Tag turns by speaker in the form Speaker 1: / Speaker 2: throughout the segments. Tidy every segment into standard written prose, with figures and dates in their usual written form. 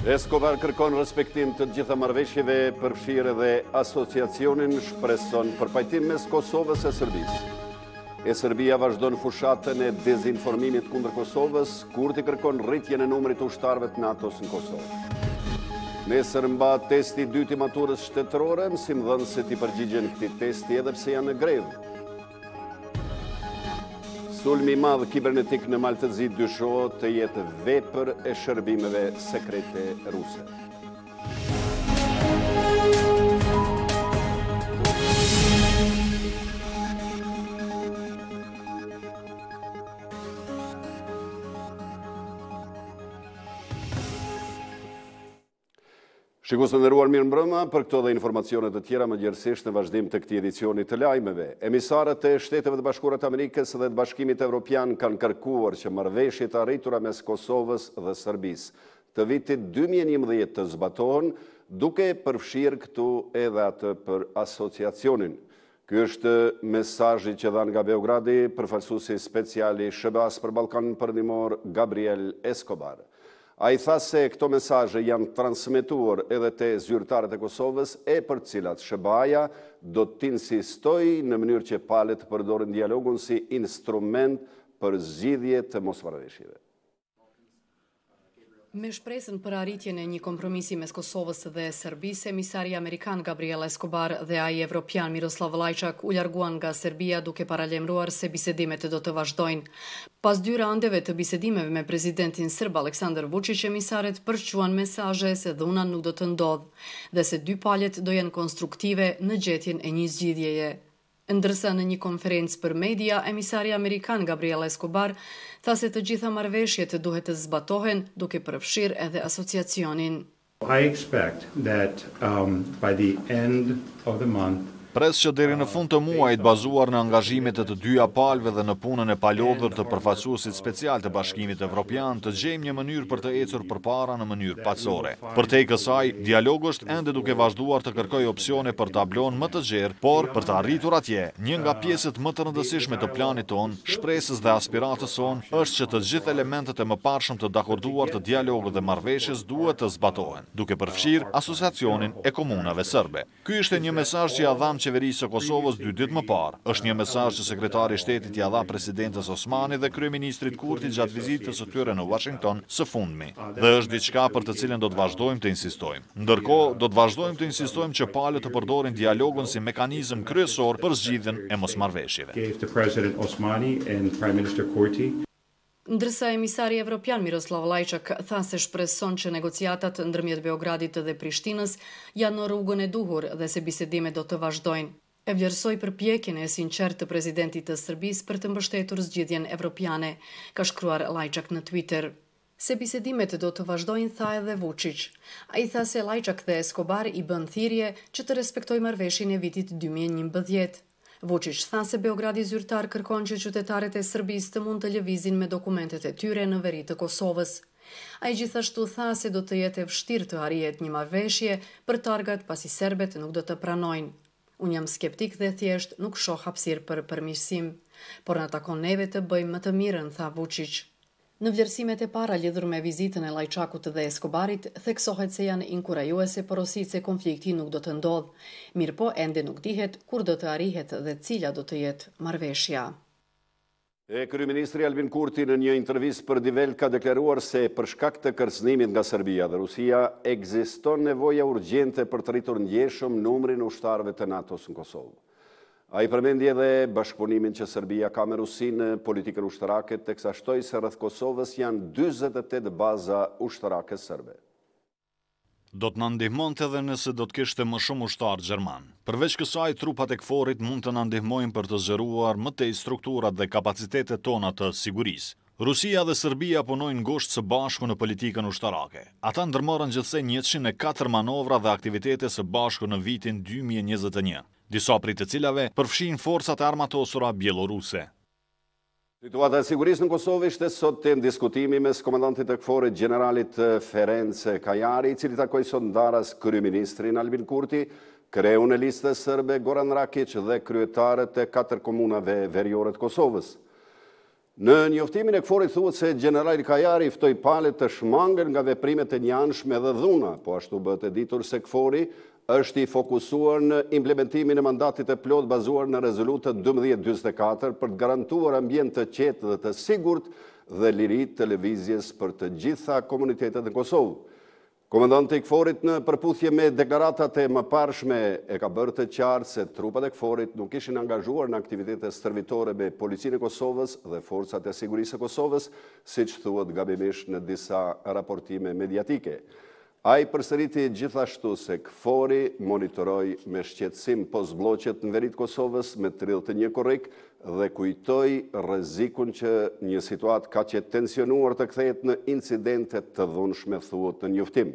Speaker 1: Escobar kërkon respektim të gjitha marrëveshjeve, përfshirë dhe asociacionin, shpreson përpajtim mes Kosovës e Serbisë. Serbia vazhdon fushatën e dezinformimit kundër Kosovës, Kurti kërkon rritjen e numrit të ushtarëve të NATO-s në Kosovë. Nesër mbahet testi i dytë i maturës shtetërore, mësimdhënësit i përgjigjen këtij testi edhe pse janë në grevë. Sulmi i madh kibernetik në Maltëzi dyshohet të jetë vepër e shërbimeve sekrete ruse. Shikues të nderuar, mirëmbrëma, për këto dhe informacionet të tjera më gjerësisht në vazhdim të këtij edicioni të lajmeve. Emisarët e Shteteve të Bashkuara të Amerikës dhe të Bashkimit Evropian kanë kërkuar që marrëveshjet arritura mes Kosovës dhe Serbisë të vitit 2011 të zbatohen, duke përfshirë këtu edhe atë për asociacionin. Ky është mesazhi që dhan nga Beogradi përfaqësuesi special i SBA-s për Ballkanin Perëndimor Gabriel Escobar. A i tha se këto mesazhe janë transmetuar edhe te zyrtarët e Kosovës e për cilat SBA-ja do të insistojë në mënyrë që palët të përdorin dialogun si instrument për zgjidhje të mosmarrëveshjeve.
Speaker 2: Me shpresën për arritjen e një kompromisi mes Kosovës dhe Serbisë, emisari amerikan Gabriel Escobar dhe ai evropian Miroslav Lajçak u larguan nga Serbia duke paralajmëruar se bisedimet do të vazhdojnë. Pas 2 randeve të bisedimeve me presidentin serb Aleksandar Vučić, emisarët përshquan mesazhe se dhuna nuk do të ndodhë dhe se dy palët do jenë konstruktive në gjetjen e një zgjidhjeje. Ndërsa në një konferencë për media, emisari amerikan Gabriel Escobar tha se të gjitha marrëveshjet duhet të zbatohen, duke përfshirë edhe asociacionin.
Speaker 3: I expect that by the end of the month
Speaker 4: Pres që deri në fund të muajit, bazuar në angazhimet e të dyja palëve dhe në punën e palodhur të përfaqësuesit special të Bashkimit Evropian, të gjejmë një mënyrë për të ecur përpara në mënyrë pacore. Përtej kësaj, dialogu është ende duke vazhduar të kërkojë opsione për tablon më të gjerë, por për të arritur atje, një nga pjesët më të rëndësishme të planit ton, shpresës dhe aspiratës son, është që të gjithë elementet e mëparshëm të dakorduar të dialogut dhe marrëveshjes duhet të zbatohen, duke përfshirë asociacionin e komunave serbe. Ky ishte një mesazh që ja dham qeverisë së Kosovës 2 ditë më parë. Është një mesazh që sekretari i shtetit ja dha presidentes Osmani dhe kryeministrit Kurti gjatë vizitës së tyre në Washington së fundmi. Dhe është diçka për të cilën do të vazhdojmë të insistojmë. Ndërkohë, do të vazhdojmë të insistojmë që palët të përdorin dialogun si mekanizëm kryesor për zgjidhjen e mosmarrëveshjeve.
Speaker 2: Ndërsa emisari evropian Miroslav Lajçak tha se shpreson që negociatat ndërmjet Beogradit dhe Prishtinës janë në rrugën e duhur dhe se bisedimet do të vazhdojnë. E vlerësoi përpjekjen e sinqertë të presidentit të Serbisë për të mbështetur zgjidhjen evropiane, ka shkruar Lajçak në Twitter. Se bisedimet do të vazhdojnë, tha edhe Vučić. Ai tha se Lajçak dhe Escobar i bën thirrje që të respektojë marrëveshjen e vitit 2011. Vučić tha se Beogradi zyrtar kërkon që qytetarët e Serbisë të mund të lëvizin me dokumentet e tyre në veri të Kosovës. Ai gjithashtu tha se do të jetë e vështirë të arrihet një marrëveshje për targat pasi serbet nuk do të pranojnë. Unë jam skeptik dhe thjesht nuk shoh hapësirë për përmirësim, por na takon neve të bëjmë më të mirën, tha Vučić. Në vlerësimet e para lidhur me vizitën e Lajçakut dhe Escobarit, theksohet se janë inkurajuese porositë se konflikti nuk do të ndodhë, mirë po ende nuk dihet kur do të arrihet dhe cila do të jetë marrëveshja.
Speaker 1: Kryeministri Albin Kurti në një intervistë për Die Welt ka deklaruar se për shkak të kërcënimit nga Serbia dhe Rusia, ekziston nevoja urgjente për të rritur ndjeshëm numrin e ushtarëve të NATO-s në Kosovë. A i përmendi edhe bashkëpunimin që Serbia ka me Rusinë në politikën ushtarake, teksa shtoi se rreth Kosovës janë 48 baza ushtarake serbe.
Speaker 4: Do të na ndihmonte edhe nëse do të kishte më shumë ushtarë gjerman. Përveç kësaj, trupat e KFOR-it mund të na ndihmojnë për të zgjeruar më tej strukturat dhe kapacitetet tona të sigurisë. Rusia dhe Serbia punojnë ngushtë së bashku në politikën ushtarake. Ata ndërmorën gjithsej 104 manovra dhe aktivitete së bashku në vitin 2021. Disa prej të cilave përfshin forcat e armatosura bieloruse.
Speaker 1: Situata e sigurisë në Kosovë ishte sot temë diskutimi mes komandantit të KFOR-it generalit Ferenc Kajari, i cili takoi sot ndaras kryeministrin Albin Kurti, kreun e listës serbe Goran Rakić dhe kryetarët e 4 komunave veriore të Kosovës. Në njoftimin e këforit thuhet se generali Kajari ftoi palët të shmangën nga veprimet e njanshme dhe dhuna, po ashtu bëhet e ditur se këfori është i fokusuar në implementimin e mandatit e plot bazuar në rezolutën 1244 për të garantuar ambient të qetë dhe të sigurt dhe liri të lëvizjes për të gjitha komunitetet në Kosovë. Komandanti i këforit në përputhje me deklaratat e mëparshme e ka bërë të qartë se trupat e këforit nuk ishin angazhuar në aktivitete stërvitore me policinë e Kosovës dhe forcat e sigurisë e Kosovës, siç thuhet gabimisht në disa raportime mediatike. Ai përsëriti gjithashtu se këfori monitoroi me shqetësim post-blloqet në veri të Kosovës me 31 korrik dhe kujtoi rrezikun që një situatë kaq e tensionuar të kthehet në incidente të dhunshme, thuhet në njoftim.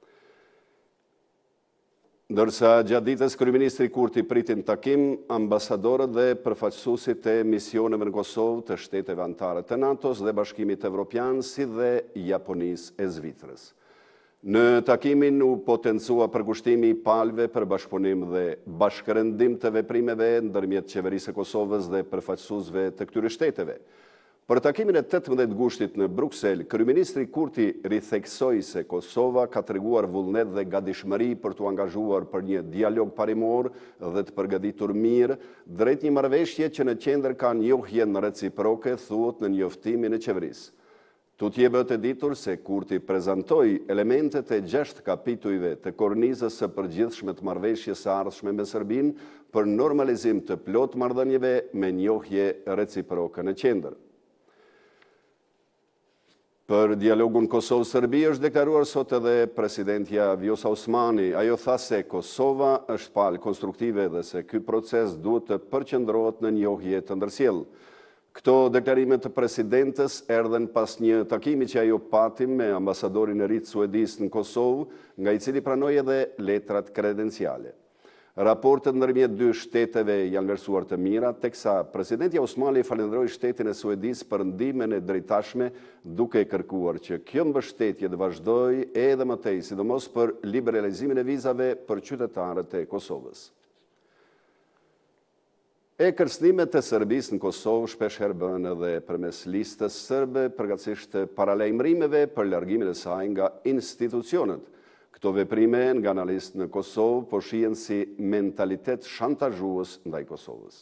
Speaker 1: Ndërsa gjatë ditës kryeministri Kurti pritin takim, ambasadorët dhe përfaqësuesit e misioneve në Kosovë të shteteve anëtare të NATO-s dhe Bashkimit Evropian, si dhe Japonisë e Zvicrës. Në takimin u potencua përkushtimi i palëve për bashkëpunim dhe bashkërëndim të veprimeve ndërmjet qeverisë e Kosovës dhe përfaqësuesve të këtyre shteteve. Për takimin e 18 gushtit në Bruksel, kryeministri Kurti ritheksoi se Kosova ka treguar vullnet dhe gatishmëri për t'u angazhuar për një dialog parimor dhe të përgatitur mirë drejt një marrëveshje që në qendër ka njohjen reciproke, thuhet në njoftimin e qeverisë. Tutje bëhet e ditur se Kurti prezantoi elementet e 6 kapitujve të kornizës së përgjithshme të marrëveshjes së ardhshme me Serbinë për normalizim të plot marrëdhënieve me njohje reciproke në qendër. Për dialogun Kosovë-Serbi është deklaruar sot edhe presidentja Vjosa Osmani. Ajo tha se Kosova është palë konstruktive dhe se ky proces duhet të përqendrohet në njohje të ndërsjellë. Këto deklarime të presidentës erdhen pas një takimi që ajo pati me ambasadorin e ri suedis në Kosovë, nga i cili pranoi edhe letrat kredenciale. Raportet ndërmjet dy shteteve janë vlerësuar të mira, teksa presidentja Osmani falenderoi shtetin e Suedis për ndihmën e drejtashme, duke kërkuar që kjo mbështetje të vazhdojë edhe më tej, sidomos për liberalizimin e vizave për qytetarët e Kosovës. E kërcënimet e Serbisë në Kosovë shpeshherë bëhen edhe përmes listës serbe përgatësisht paralajmërimeve për largimin e saj nga institucionet. Këto veprime nga analistët në Kosovë po shihen si mentalitet shantazhues ndaj Kosovës.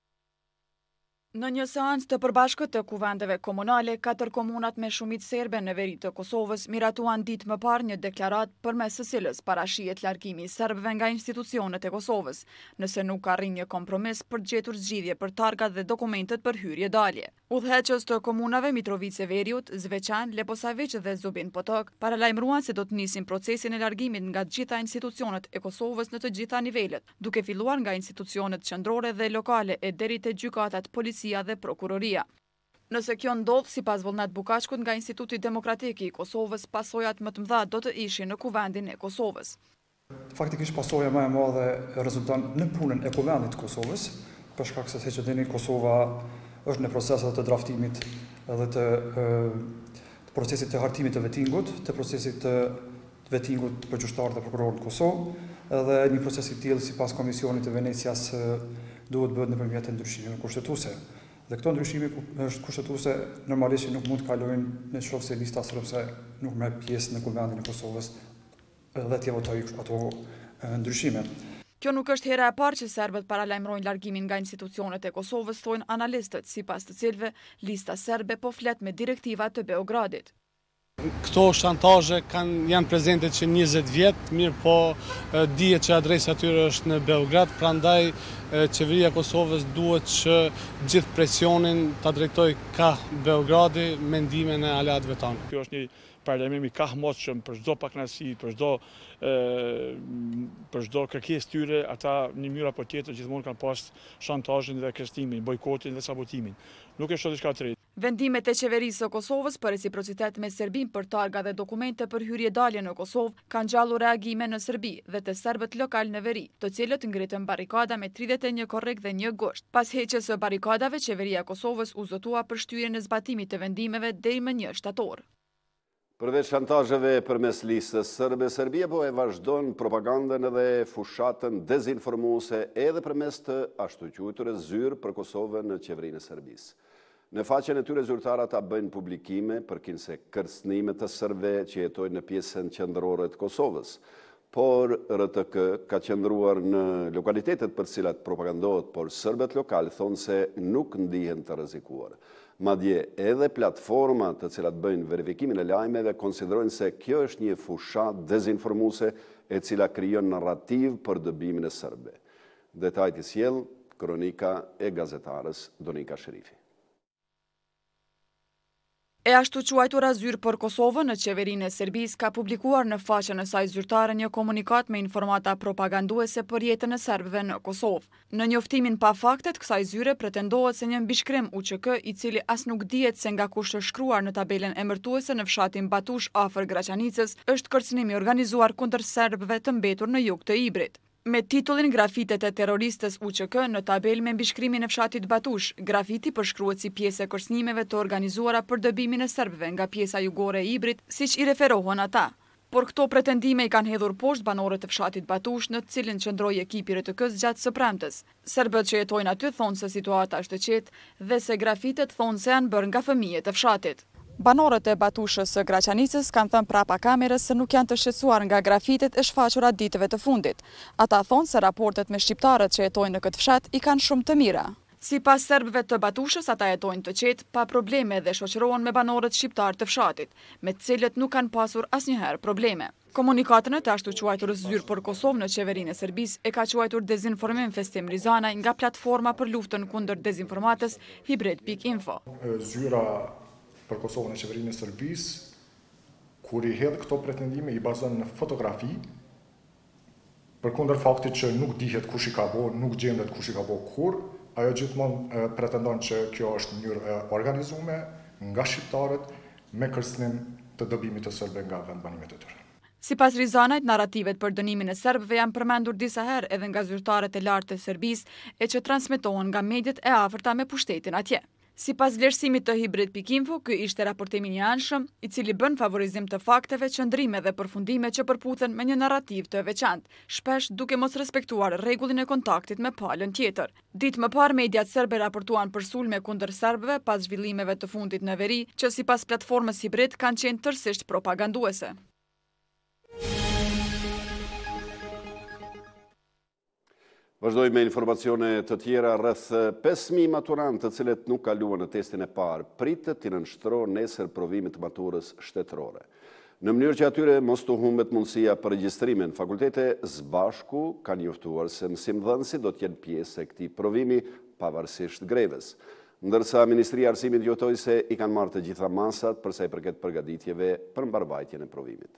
Speaker 5: Në një seancë të përbashkët të kuvendeve komunale, 4 komunat me shumicë serbe në veri të Kosovës miratuan ditë më parë një deklarat përmes së cilës parashihet largimi i serbëve nga institucionet e Kosovës, nëse nuk arrin një kompromis për gjetur zgjidhje për targat dhe dokumentet për hyrje dalje. Udhëheqës të komunave Mitrovice Veriut, Zveçan, Leposavić dhe Zubin Potok paralajmëruan se do të nisin procesin e largimit nga të gjitha institucionet e Kosovës në të gjitha nivelet, duke filluar nga institucionet qendrore dhe lokale e deri te gjykatat, policia dhe prokuroria. Nëse kjo ndodh, sipas Vullnet Bukashkut nga Instituti Demokratik i Kosovës, pasojat më të mëdha do të ishin në kuvendin e Kosovës.
Speaker 6: Faktikisht pasoja më e madhe rezulton në punën e kuvendit të Kosovës, për shkak se siç e dini Kosova është në proceset të draftimit edhe të procesit të hartimit të vetingut, të procesit të vetingut për gjyqtarët dhe prokurorët në Kosovë, edhe një proces i tillë sipas Komisionit të Venecias duhet bëhet nëpërmjet ndryshimeve kushtetuese. Dhe këto ndryshime kushtetuese normalisht nuk mund të kalojnë nëse lista serbe nuk merr pjesë në kuvendin e Kosovës dhe të votojë ato ndryshime.
Speaker 5: Kjo nuk është hera e parë që serbët paralajmërojnë largimin nga institucionet e Kosovës, thojnë analistët, sipas të cilëve lista serbe po flet me direktiva të Beogradit.
Speaker 7: Këto shantazhe janë prezente që 20 vjet, mirë po dihet që adresa atyre është në Beograd, prandaj qeveria e Kosovës duhet që gjithë presionin ta drejtojë ka Beogradi me ndihmën e aleatëve tanë.
Speaker 8: Kjo është një paralajmërim i kahmosshëm për çdo pakënaqësi, për çdo kërkesë tyre, ata në një mënyrë apo tjetër gjithmonë kanë pas shantazhin dhe kërcënimin, bojkotin dhe sabotimin. Nuk është diçka e re.
Speaker 5: Vendimet e qeverisë së Kosovës për reciprocitet me Serbinë për targa dhe dokumente për hyrje dalje në Kosovë kanë gjallur reagime në Serbi dhe të serbët lokal në veri, të cilët ngritën barikada me 31 korrik dhe 1 gusht. Pas heqjes së barikadave, qeveria e Kosovës u zotua për shtyrjen e zbatimit të vendimeve deri më 1 shtator.
Speaker 1: Përveç shantazheve përmes listës serbe, Serbia po e vazhdon propagandën edhe fushatën dezinformuese edhe përmes të ashtu quajturës zyrë për Kosovën në qeverinë e Serbisë. Në faqen e tyre zyrtarët ata bëjnë publikime përkinse kërcënime të serbëve që jetojnë në pjesën qendrore të Kosovës. Por RTK ka qëndruar në lokalitetet për cilat propagandohet, por serbët lokal thonë se nuk ndihen të rrezikuar. Madje edhe platformat të cilat bëjnë verifikimin e lajmeve konsiderojnë se kjo është një fushat dezinformuese e cila krijon narrativ për dëbimin e serbëve. Detajt i sjell kronika e gazetarës Donika Sherifi.
Speaker 5: E ashtu quajtura Zyrë për Kosovën në qeverinë e Serbisë ka publikuar në faqen e saj zyrtare një komunikat me informata propaganduese për jetën e serbëve në Kosovë. Në njoftimin pa faktet, kësaj zyre pretendohet se një mbishkrim UÇK i cili as nuk dihet se nga kush është shkruar në tabelën emërtuese në fshatin Batush afër Graçanicës, është kërcënimi organizuar kundër serbëve të mbetur në jug të Ibrit. Me titullin Grafitet e terroristës UÇK në tabel me mbishkrimin e fshatit Batush, grafiti përshkruhet si pjesë e kërcënimeve të organizuara për dëbimin e serbëve nga pjesa jugore e Ibrit, siç i referohen ata. Por këto pretendime i kanë hedhur poshtë banorët e fshatit Batush, në të cilin qëndroi ekipi RTK-s gjatë së premtes. Serbët që jetojnë aty thonë se situata është e qetë dhe se grafitet thonë se janë bërë nga fëmijët e fshatit. Banorët e Batushës së Graçanicës kanë thënë prapa kamerës se nuk janë të shqetësuar nga grafitet e shfaqura ditëve të fundit. Ata thonë se raportet me shqiptarët që jetojnë në këtë fshat i kanë shumë të mira. Sipas serbëve të Batushës, ata jetojnë të qetë, pa probleme dhe shoqërohen me banorët shqiptar të fshatit, me të cilët nuk kanë pasur asnjëherë probleme. Komunikatën e të ashtu quajturës Zyrë për Kosovë në qeverinë e Serbisë e ka quajtur dezinformim Festim Rizanaj nga platforma për luftën kundër dezinformatës Hibrid.info.
Speaker 9: Zyra për Kosovën e qeverinë e Serbisë, kur i hedh këto pretendime i bazon në fotografi, përkundër faktit që nuk dihet kush i ka bërë, nuk gjendet kush i ka bërë kur, ajo gjithmonë pretendon që kjo është në mënyrë organizuar nga shqiptarët me kërcënim të dëbimit të serbëve nga vendbanimet e tyre.
Speaker 5: Sipas Rizanajt, narrativet për dënimin e serbëve janë përmendur disa herë edhe nga zyrtarët e lartë të Serbisë e që transmetohen nga mediat e afërta me pushtetin atje. Sipas vlerësimit të Hibrid.info, ky ishte raportimi një anshëm, i cili bën favorizim të fakteve, qëndrime dhe përfundime që përputhen me një narrativ të veçantë, shpesh duke mos respektuar rregullin e kontaktit me palën tjetër. Ditë më parë, mediat serbe raportuan për sulme kundër serbëve pas zhvillimeve të fundit në veri, që sipas platformës Hibrid kanë qenë tërësisht propaganduese.
Speaker 1: Vazhdoj me informacione të tjera. Rreth 5.000 maturantë të cilët nuk kaluan në testin e parë pritet të nënshtrohen nesër provimit të maturës shtetërore. Në mënyrë që atyre mos të humbet mundësia për regjistrimin, fakultete zbashku kanë njoftuar se mësimdhënësit do të jenë pjesë e këtij provimi pavarësisht grevës. Ndërsa Ministria e Arsimit njotoi se i kanë marrë të gjitha masat për sa i përket përgatitjeve për mbarvajtjen e provimit.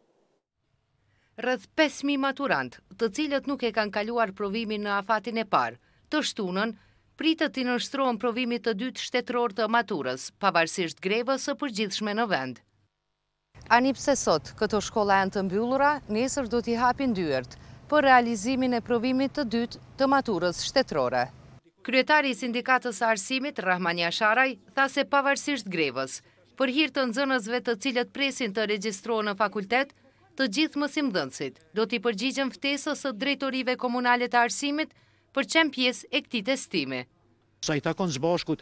Speaker 10: Rreth 5.000 maturantë, të cilët nuk e kanë kaluar provimin në afatin e parë, të shtunën, pritet të nënshtrohen provimit të dytë shtetëror të maturës, pavarësisht grevës së përgjithshme në vend. Ani pse sot këto shkolla janë të mbyllura, nesër do t'i hapin dyert për realizimin e provimit të dytë të maturës shtetërore. Kryetari i Sindikatës së Arsimit, Rahmani Asharaj, tha se pavarësisht grevës, për hir të nxënësve të cilët presin të regjistrohen në fakultet, të gjithë mësimdhënësit do t'i përgjigjen ftesës së drejtorive komunale të arsimit për qenë pjesë e këtij testimi.
Speaker 11: Sa i takon zbashkut,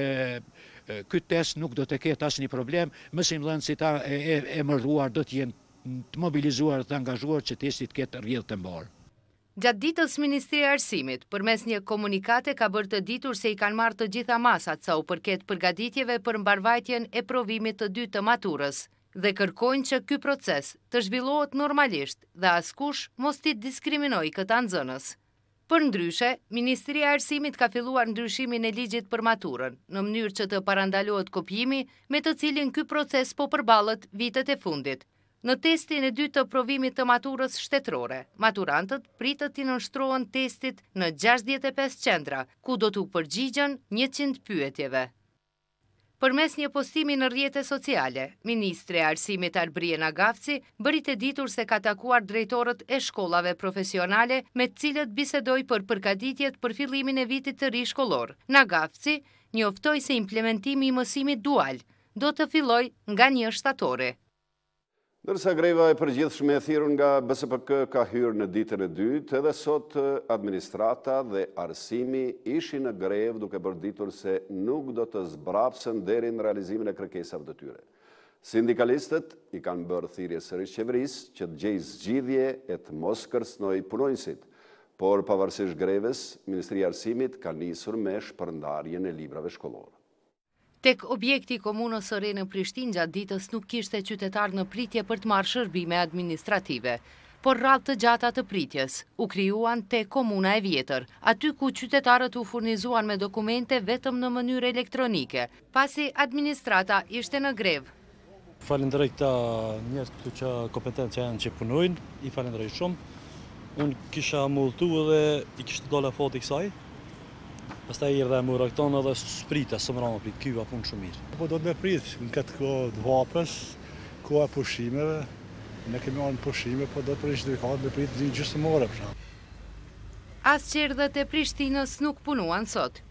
Speaker 11: ky test nuk do të ketë asnjë problem, mësimdhënësit e mëruar do të jenë të mobilizuar, të angazhuar që testi të ketë rrjedhë të mbarë.
Speaker 10: Gjatë ditës, Ministria e Arsimit, përmes një komunikate, ka bërë të ditur se i kanë marrë të gjitha masat sa u përket përgatitjeve për mbarvajtjen e provimit të dytë të maturës dhe kërkojnë që ky proces të zhvillohet normalisht dhe askush mos t'i diskriminojë këta nxënës. Përndryshe, Ministria e Arsimit ka filluar ndryshimin e ligjit për maturën, në mënyrë që të parandalohet kopjimi me të cilin ky proces po përballet vitet e fundit. Në testin e dytë të provimit të maturës shtetërore, maturantët pritet t'i nënshtrohen testit në 65 qendra, ku do t'u përgjigjen 100 pyetjeve. Përmes një postimi në rrjete sociale, Ministri e Arsimit Arbrie Nagafci bëri të ditur se ka takuar drejtorët e shkollave profesionale me të cilët bisedoi për përgatitjet për fillimin e vitit të ri shkollor. Nagafci njoftoi se implementimi i mësimit dual do të fillojë nga 1 shtatori.
Speaker 1: Dërsa greva e përgjithshme e thirrur nga BSPK ka hyrë në ditën e dytë, edhe sot administrata dhe arsimi ishin në grevë duke bërditur se nuk do të zbrapsen deri në realizimin e kërkesave të tyre. Sindikalistët i kanë bërë thirrje sërish qeverisë që të gjejë zgjidhje e të mos kërcënojë punonjësit, por pavarësisht greves, Ministria e Arsimit ka nisur me shpërndarjen e librave shkollore.
Speaker 10: Tek objekti i komunës së re në Prishtinë gjatë ditës nuk kishte qytetar në pritje për të marrë shërbime administrative, por radhë të gjata të pritjes u krijuan tek komuna e vjetër, aty ku qytetarët u furnizuan me dokumente vetëm në mënyrë elektronike, pasi administrata ishte në grevë.
Speaker 12: Falenderoj këta njerëz këtu që kompetent që janë që punojnë, i falenderoj shumë. Unë kisha mulltu dhe i kishte dalë afati kësaj. Pastaj erdha e mora këton edhe sprita, së më rama prit, kyva punë shumë mirë.
Speaker 13: Po do të me prit në këtë kohë të vapës, koha e pushimeve, ne kemi marrë në pushime, po do të prish drejkat me prit një gjysmore.
Speaker 10: As qerdhët e Prishtinës nuk punuan sot.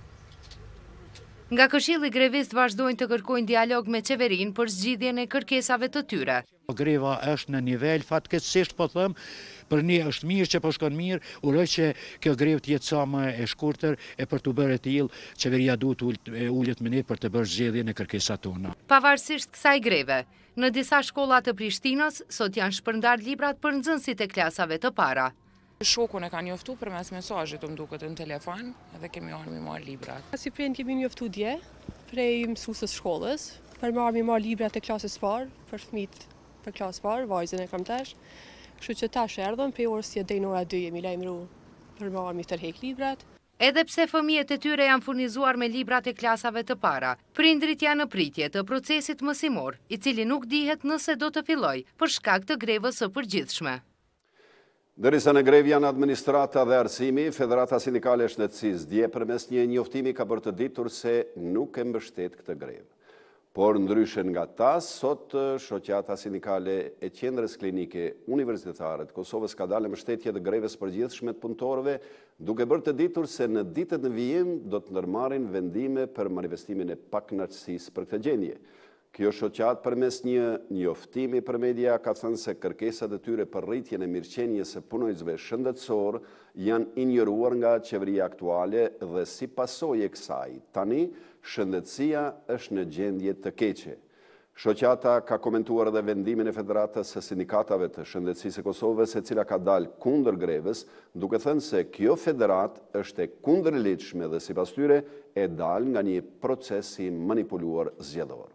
Speaker 10: Nga Këshilli grevist vazhdojnë të kërkojnë dialog me qeverinë për zgjidhjen e kërkesave të tyre.
Speaker 11: Greva është në nivel fatkeqësisht po them, për ne është mirë që po shkon mirë, uroj që kjo grevë të jetë sa më e shkurtër e për të bërë e tillë, qeveria duhet ullet me ne për të bërë zgjedhjen e kërkesave tona.
Speaker 10: Pavarësisht kësaj greve, në disa shkolla të Prishtinës sot janë shpërndar librat për nxënësit e klasave të para.
Speaker 14: Shokun e ka njoftu përmes mesazhit më duket në telefon dhe kemi ardhur me marr librat.
Speaker 15: Si prind kemi njoftu dje prej mësuesës shkollës për me marr librat e klasës parë për fëmijët për klasë parë, vajzën e kam tash. Kështu që tash erdhëm pe orës deri në ora 2 jemi lajmëruar për me marrë tërheq librat.
Speaker 10: Edhe pse fëmijët e tyre janë furnizuar me librat e klasave të para, prindrit janë në pritje të procesit mësimor, i cili nuk dihet nëse do të fillojë për shkak të grevës së përgjithshme.
Speaker 1: Derisa në grevë janë administrata dhe arsimi, Federata Sindikale e Shëndetësisë dje përmes një njoftimi ka bërë të ditur se nuk e mbështet këtë grevë. Por ndryshe nga ta, sot shoqata sindikale e qendrës klinike universitare të Kosovës ka dalë mbështetje të greves përgjithshme të punëtorëve, duke bërë të ditur se në ditët në vijim do të ndërmarrin vendime për manifestimin e pakënaqësisë për këtë gjendje. Kjo shoqat përmes një njoftimi për media ka thënë se kërkesat e tyre për rritjen e mirëqenies së punonjësve shëndetësor janë injoruar nga qeveria aktuale dhe si pasojë e kësaj, tani shëndetësia është në gjendje të keqe. Shoqata ka komentuar edhe vendimin e Federatës së Sindikatave të Shëndetësisë së Kosovës, e cila ka dalë kundër grevës, duke thënë se kjo federat është e kundërligjshme dhe sipas tyre e dalë nga një proces i manipuluar zgjedhor.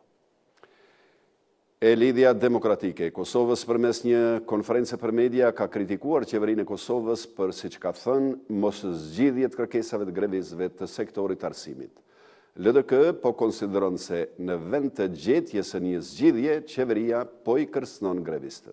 Speaker 1: E Lidhja Demokratike e Kosovës përmes një konferencë për media ka kritikuar qeverinë e Kosovës për, siç ka thënë, mos zgjidhje të kërkesave të grevistëve të sektorit arsimit. LDK po konsideron se në vend të gjetjes së një zgjidhje, qeveria po i kërcënon grevistët.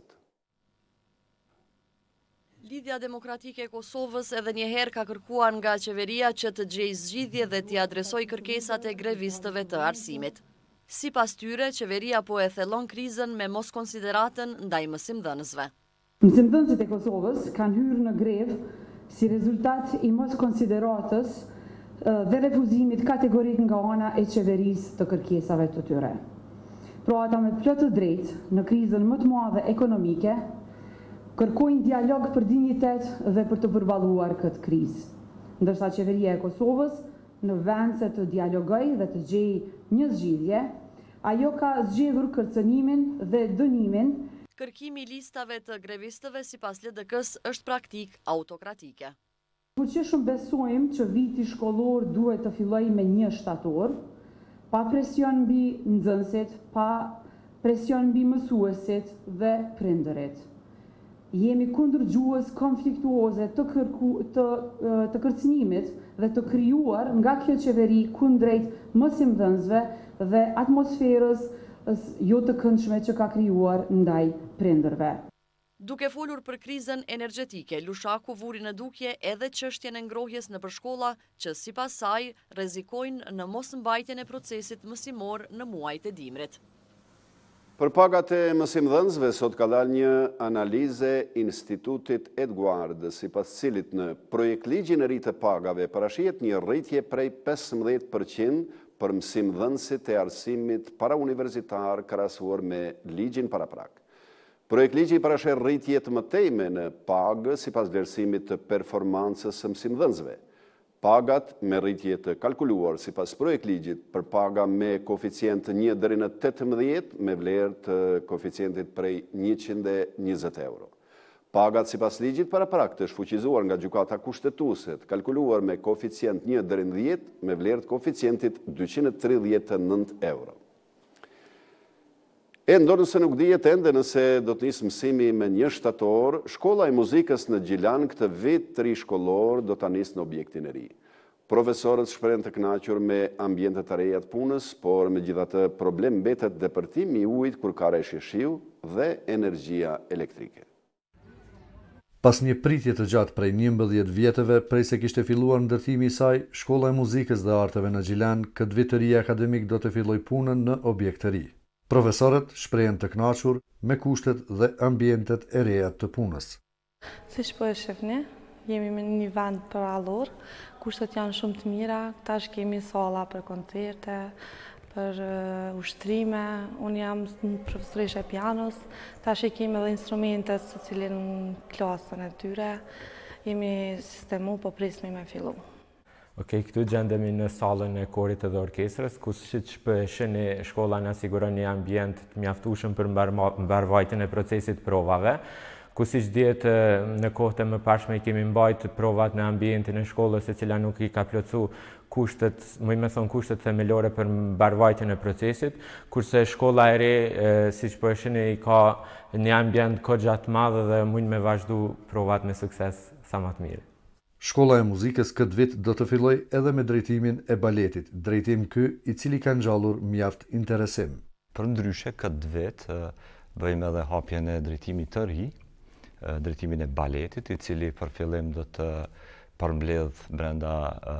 Speaker 16: Lidhja Demokratike e Kosovës edhe njëherë ka kërkuar nga qeveria që të gjejë zgjidhje dhe t'i adresojë kërkesat e grevistëve të arsimit. Sipas tyre, qeveria po e thellon krizën me mos konsideratën ndaj mësimdhënësve.
Speaker 17: Mësimdhënësit e Kosovës kanë hyrë në grevë si rezultat i mos konsideratës dhe refuzimit kategorik nga ana e qeverisë të kërkesave të tyre. Pra ata me plot të drejtë në krizën më të madhe ekonomike, kërkojnë dialog për dinjitet dhe për të përballuar këtë krizë. Ndërsa qeveria e Kosovës në vend se të dialogoj dhe të gjejë një zgjidhje, ajo ka zgjedhur kërcënimin dhe dënimin.
Speaker 16: Kërkimi i listave të grevistëve sipas LDK-s është praktik autokratike.
Speaker 17: Fuqishëm besojmë që viti shkollor duhet të fillojë me 1 shtator, pa presion mbi nxënësit, pa presion mbi mësuesit dhe prindërit. Jemi kundër gjuhës konfliktuoze të kërcënimit dhe të krijuar nga kjo qeveri kundrejt mësimdhënësve dhe atmosferës jo të këndshme që ka krijuar ndaj prindërve.
Speaker 16: Duke folur për krizën energjetike, Lushaku vuri në dukje edhe çështjen e ngrohjes në përshkolla që sipas saj rrezikojnë në mosmbajtjen e procesit mësimor në muajt e dimrit.
Speaker 1: Për pagat e mësimdhënësve, sot ka dalë një analize Institutit Edward, sipas cilit në projektligjin e ri të pagave parashihet një rritje prej 15% për mësimdhënësit e arsimit parauniversitar krahasuar me ligjin paraprak. Projektligji parasher rritje të mëtejme në pagë sipas vlerësimit të performancës së mësimdhënësve. Pagat me rritje të kalkuluar sipas projektligjit për paga me koeficient 1 deri në 18 me vlerë të koeficientit prej 120 euro. Pagat sipas ligjit paraprak të shfuqizuar nga gjykata kushtetuese të kalkuluar me koeficient 1 deri në 10 me vlerë të koeficientit 239 euro. E ndonë se nuk dihet ende nëse do të nisë mësimi me 1 shtator, Shkolla e Muzikës në Gjilan këtë vit të ri shkollor do ta nisë në objektin e ri. Profesorët shprehen të kënaqur me ambientet të reja të punës, por megjithatë problem mbetet depërtimi i ujit kur ka reshje shiu dhe energjia elektrike.
Speaker 18: Pas një pritje të gjatë prej 11 vjetëve, prej se kishte filluar ndërtimi i saj, Shkolla e Muzikës dhe Arteve në Gjilan këtë vit të ri akademik do të filloj punën në objekt të ri. Profesorët shprehen të kënaqur me kushtet dhe ambientet e reja të punës.
Speaker 19: Siç po e shihni, jemi në një vend parallor, kushtet janë shumë të mira, tash kemi salla për koncerte, për ushtrime, unë jam profesorishe e pianos, tash kemi edhe instrumentet së cilin klasën e tyre, jemi sistemu, po prismi me fillu.
Speaker 20: Këtu gjendemi në sallën e korit dhe orkestrës, ku siç po e shihni, shkolla na siguron një ambient të mjaftueshëm për mbarvajtjen e procesit provave, ku siç dihet në kohët e mëparshme kemi mbajtur provat në ambientin e shkollës, e cila nuk i ka plotësuar kushtet, kushtet themelore për mbarvajtjen e procesit, kurse shkolla e re, siç po e shihni, ka një ambient kogja të madh dhe mund me vazhdu provat me sukses sa më të mirë.
Speaker 18: Shkolla e Muzikës këtë vit do të filloj edhe me drejtimin e baletit, drejtim ky i cili ka ngjallur mjaft interesim.
Speaker 21: Përndryshe këtë vit bëjmë edhe hapjen e drejtimit të ri, drejtimin e baletit, i cili për fillim do të përmbledh brenda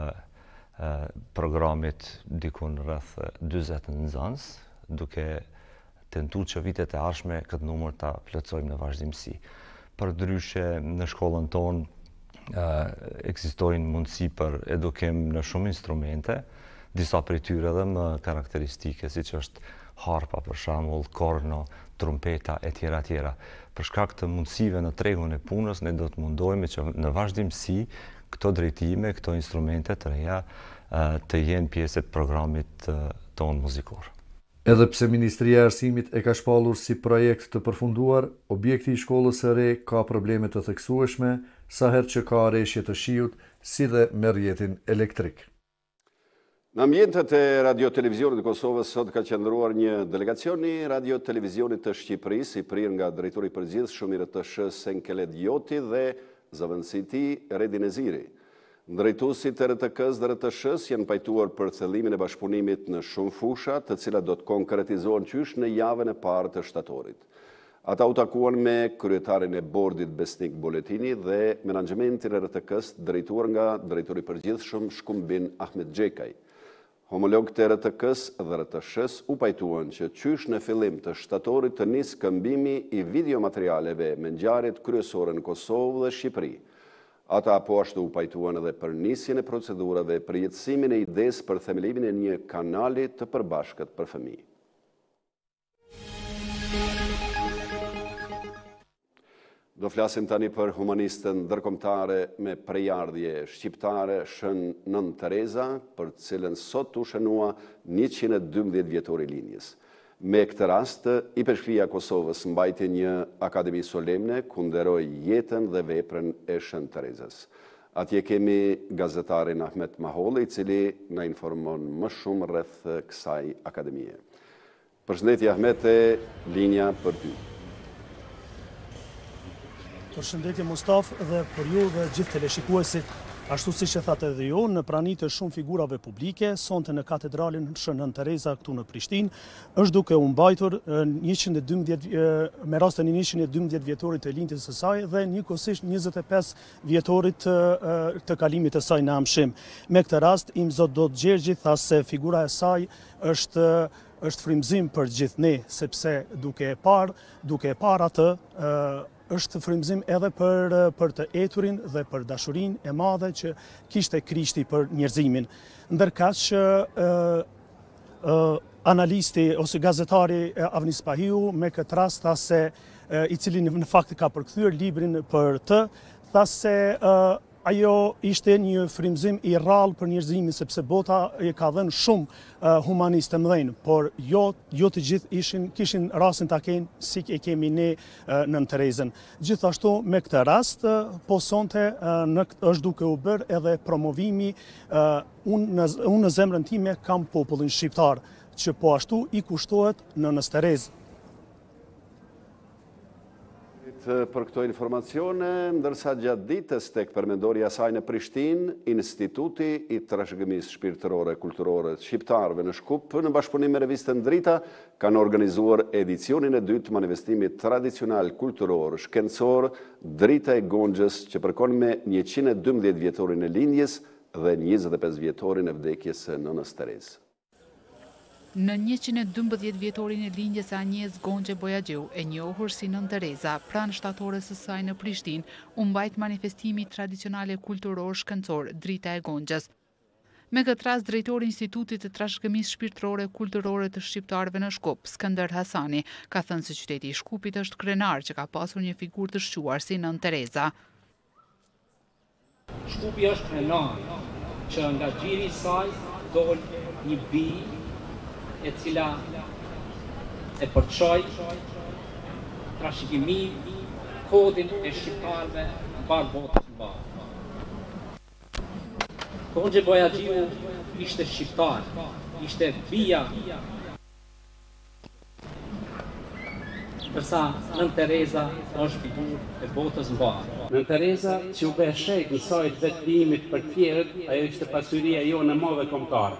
Speaker 21: programit dikun rreth 40 nxënës, duke tentuar që vitet e ardhshme këtë numër ta plotësojmë në vazhdimsi. Përndryshe në shkollën tonë ekzistojnë mundësi për edukim në shumë instrumente, disa prej tyre edhe më karakteristike, siç është harpa për shembull, korno, trumpeta e tjera tjera. Për shkak të mundësive në tregun e punës, ne do të mundohemi që në vazhdimsi këto drejtime, këto instrumente të reja të jenë pjesë e programit tonë muzikor.
Speaker 18: Edhe pse Ministria e Arsimit e ka shpallur si projekt të përfunduar, objekti i shkollës së re ka probleme të theksueshme, sa herë që ka reshje të shiut, si dhe me rrjetin elektrik.
Speaker 1: Në ambientet e radio-televizionit të Kosovës sot ka qëndruar një delegacion i radio-televizionit të Shqipërisë, i prirë nga drejtori i përgjithshëm i RTS Senkelet Joti dhe zëvendësi i tij Redi Neziri. Drejtuesit e RTK-s dhe RTS-s janë pajtuar për thellimin e bashkëpunimit në shumë fusha, të cilat do të konkretizohen qysh në javën e parë të shtatorit. Ata u takuan me kryetarin e bordit Besnik Boletini dhe menaxhmentin e RTK-s drejtuar nga drejtori i përgjithshëm Shkumbin Ahmet Xhekaj. Homologët e RTK-s dhe RTS-s u pajtuan që qysh në fillim të shtatorit të nisë këmbimi i videomaterialeve me ngjarjet kryesore në Kosovë dhe Shqipëri. Ata po ashtu u pajtuan edhe për nisjen e procedurave për jetësimin e idesë për themelimin e një kanali të përbashkët për fëmijë. Do flasim tani për humanistën ndërkombëtare me prejardhje shqiptare Shën Nën Tereza, për cilën sot u shënua 112 vjetori linjës. Me këtë rast, IPSH-ja Kosovës mbajti një akademi solemne ku nderoi jetën dhe veprën e Shën Terezës. Atje kemi gazetarin Ahmet Maholli, i cili na informon më shumë rreth kësaj akademie. Përshëndetje Ahmet, linja për ty.
Speaker 22: Përshëndetje Mustaf dhe për ju dhe gjithë teleshikuesit. Ashtu si që thatë edhe ju, në pranit e shumë figurave publike, sonte në katedralin Shën Nën Tereza këtu në Prishtinë, është duke u mbajtur me rastin 112 vjetorit të lindjes së saj dhe njëkohësisht 25 vjetorit të kalimit të saj në amshim. Me këtë rast, Imzot Dot Gjergji tha se figura e saj është frymëzim për gjithë ne, sepse duke e parë atë, është frymëzim edhe për të eturin dhe për dashurinë e madhe që kishte Krishti për njerëzimin. Ndërkaq që analisti ose gazetari Avnis Pahiu me këtë rast tha se i cili në fakt ka përkthyer librin për të, tha se ajo ishte një frymëzim i rrallë për njerëzimin, sepse bota e ka dhënë shumë humanistë të mëdhenj, por jo të gjithë kishin rastin ta kenë si e kemi ne Nën Terezën. Gjithashtu me këtë rast, po sonte është duke u bërë edhe promovimi unë në zemrën time kam popullin shqiptar, që po ashtu i kushtohet Nënës Terezë.
Speaker 1: Për këto informacione, ndërsa gjatë ditës tek përmendorja saj në Prishtinë, Instituti i Trashëgimisë Shpirtërore Kulturore të Shqiptarëve në Shkup, në bashkëpunim me revistën Drita, kanë organizuar edicionin e dytë të manifestimit tradicional kulturor shkencor Drita e Gonxhës, që përkon me 112 vjetorin e lindjes dhe 25 vjetorin e vdekjes së Nënës Terezë.
Speaker 2: Në 112 vjetorin e lindjes së Anjes Gonxhe Bojaxhiu, e njohur si Nën Tereza, pranë shtatores së saj në Prishtinë, u mbajt manifestimi tradicionale kulturor shkencor Drita e Gonxhës. Me këtë rast, drejtori i Institutit të Trashëgimisë Shpirtërore Kulturore të Shqiptarëve në Shkup, Skënder Hasani, ka thënë se qyteti i Shkupit është krenar që ka pasur një figurë të shquar si Nën Tereza.
Speaker 3: Shkupi është krenar që nga gjiri i saj dol një bijë e cila e përçoj trashëgimin, kodin e shqiptarëve mbar botës mbar. Gonxhe Bojaxhiu ishte shqiptar, ishte bija, ndërsa Nën Tereza është figurë e botës mbar. Nën Tereza që u bë shek në sajt vetëdijimit për tjerët, ajo ishte pasuria jonë e madhe kombëtare,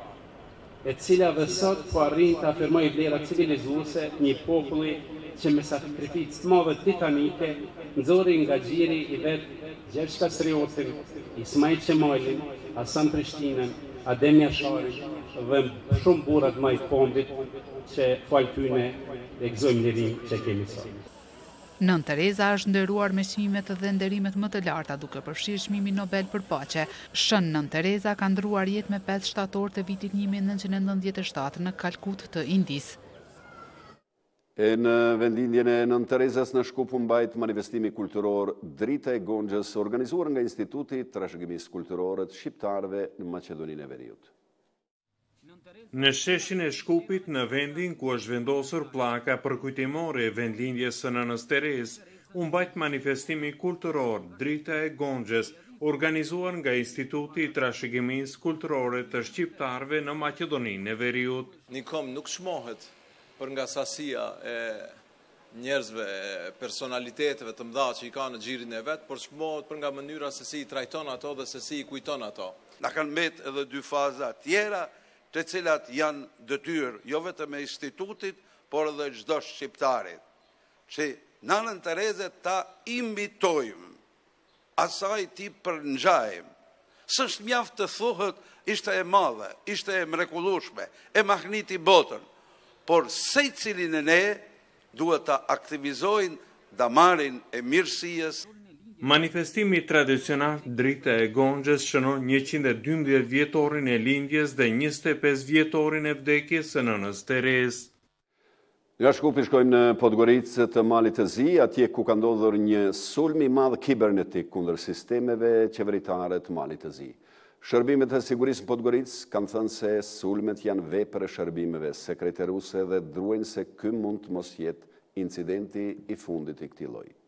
Speaker 3: e cila dhe sot po arrin të afirmoj vlerat civilizuese një populli që me sakrificë të madhe titanike nxori nga gjiri i vet Gjergj Kastriotin, Ismail Qemalin, Hasan Prishtinën, Adem Jasharin dhe shumë burrat më të fondit që fal tyne e gëzojmë lirin që kemi sot.
Speaker 2: Nën Tereza është nderuar me çmimet dhe nderimet më të larta, duke përfshirë çmimin Nobel për paqe. Shën Nën Tereza ka ndruar jetë me 5 shtator të vitit 1997 në Kalkut të Indis.
Speaker 1: E në vendlindjen e Nën Terezës në Shkup u mbajt manifestimi kulturor Drita e Gonxhës, organizuar nga Instituti i Trashëgimisë Kulturore të Shqiptarëve në Maqedoninë e Veriut.
Speaker 23: Në sheshin e Shkupit, në vendin ku është vendosur pllaka përkujtimore e vendlindjes së Nënës Terezë, u mbajt manifestimi kulturor Drita e Gonxhës, organizuar nga Instituti i Trashëgimisë Kulturore të Shqiptarëve në Maqedoninë e Veriut.
Speaker 24: Nikom nuk shmohet për nga sasia e njerëzve, personaliteteve të mëdha që i ka në gjirin e vet, por shmohet për nga mënyra se si i trajton ato dhe se si i kujton ato.
Speaker 25: Na kanë mbet edhe 2 faza tjera, të cilat janë detyrë jo vetëm e institutit, por edhe çdo shqiptarit, që Nënën Terezë ta imitojmë, asaj ti përngjajmë. S'është mjaft të thuhet ishte e madhe, ishte e mrekullueshme, e mahniti botën, por secilin e ne duhet ta aktivizojnë damarin e mirësisë.
Speaker 23: Manifestimi tradicional Drita e Gonxhës shënon 112 vjetorin e lindjes dhe 25 vjetorin e vdekjes së Nënës Terezë.
Speaker 1: Nga Shkupi shkojmë në Podgoricë të Malit të Zi, atje ku ka ndodhur një sulm i madh kibernetik kundër sistemeve qeveritare të Malit të Zi. Shërbimet e sigurisë në Podgoricë kanë thënë se sulmet janë vepër e shërbimeve sekreteruse dhe druajnë se ky mund të mos jetë incidenti i fundit i këtij lloji.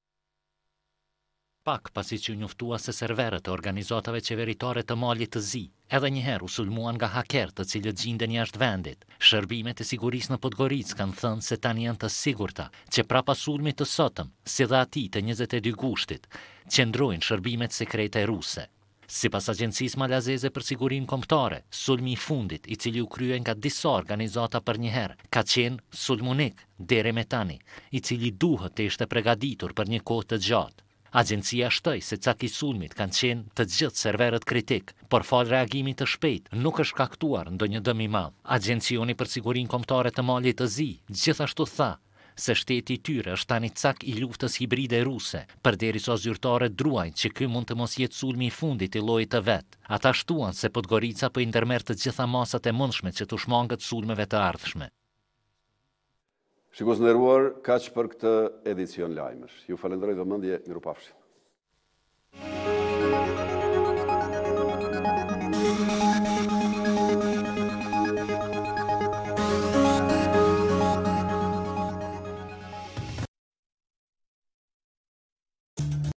Speaker 26: Pak pasi që njoftua se serverët e organizatave qeveritare të Malit të Zi edhe njëherë u sulmuan nga haker të cilët gjenden jashtë vendit. Shërbimet e sigurisë në Podgoricë kanë thënë se tani janë të sigurta që prapa sulmit të sotëm, si dhe atij të 22 gushtit, qëndrojnë shërbimet sekrete ruse. Sipas Agjencisë Malazeze për Sigurinë Kombëtare, sulmi i fundit, i cili u krye nga disa organizata për njëherë, ka qenë sulmunik deri me tani, i cili duhet të ishte përgatitur për një kohë të gjatë. Agjencia shtoi se cak i sulmit kanë qenë të gjithë serverët kritik, por fal reagimit të shpejtë nuk është shkaktuar ndonjë dëm i madh. Agjencioni për Sigurinë Kombëtare të Malit të Zi gjithashtu tha se shteti i tyre është tani cak i luftës hibride ruse, përderisa zyrtarët druajnë që ky mund të mos jetë sulmi i fundit i llojit të vet. Ata shtuan se Podgorica po i ndërmerr të gjitha masat e mundshme që të shmangët sulmeve të ardhshme.
Speaker 1: Shikues nderuar, kaq për këtë edicion lajmesh. Ju falenderoj vëmendje, mirupafshim.